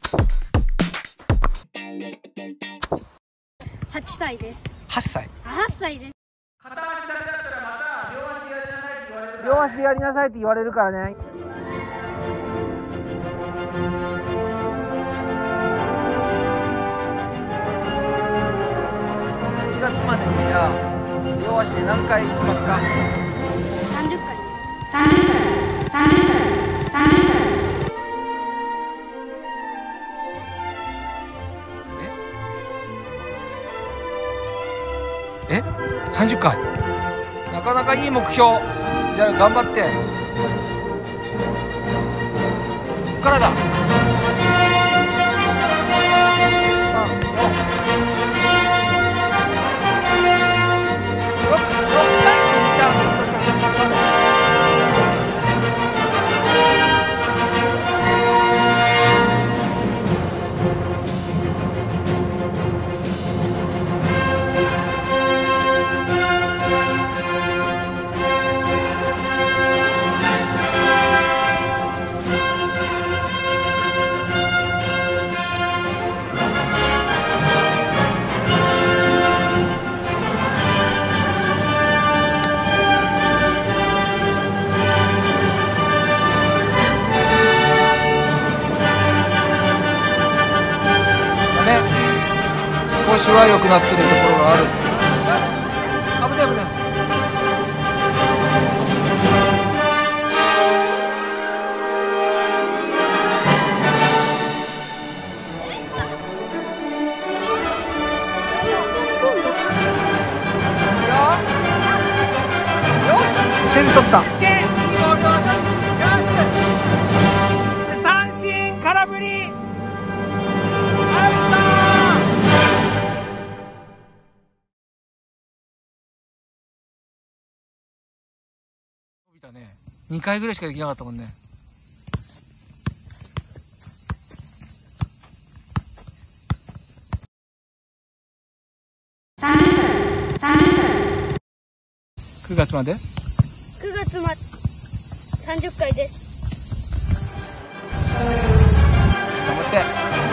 8歳です。 8歳。 8歳です。 片足だけだったらまた両足やりなさいって言われるからね。7月までにじゃあ両足で何回行きますか ？30回です。 え30回。なかなかいい目標。じゃあ頑張って。こっからだ。少しは良くなっているところがある。危ない危ない。よし、点取った。三振、空振り。2回ぐらいしかできなかったもんね。9月まで 9月まで30回です。 頑張って。